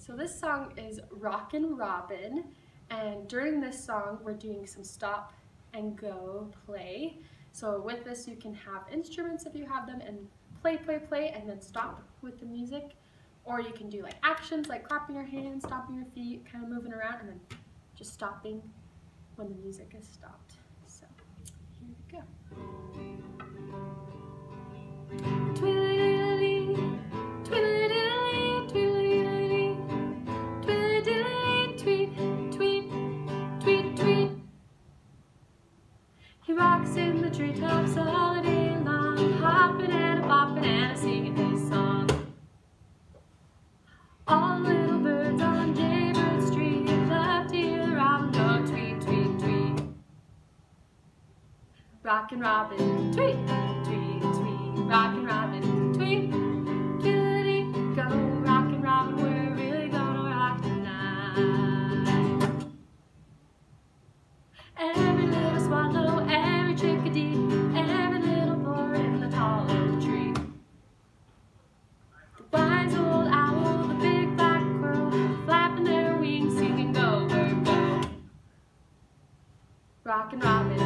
So this song is Rockin Robin, and during this song we're doing some stop and go play. So with this you can have instruments if you have them and play, play, play, and then stop with the music. Or you can do like actions like clapping your hands, stomping your feet, kind of moving around, and then just stopping when the music is stopped. So here we go. He rocks in the treetops all day long, hopping and a-bopping and a-singing his song. All the little birds on Jaybird Street love to hear the robin go tweet, tweet, tweet. Rockin' Robin, tweet, tweet, tweet. Rockin' Robin, tweet, tweet, go. Rockin' Robin, we're really gonna rock tonight. Every little swallow, every chickadee, every little bird in the tall oak tree. The wise old owl, the big black crow, flapping their wings, singing go, bird, go. Rockin' Robin.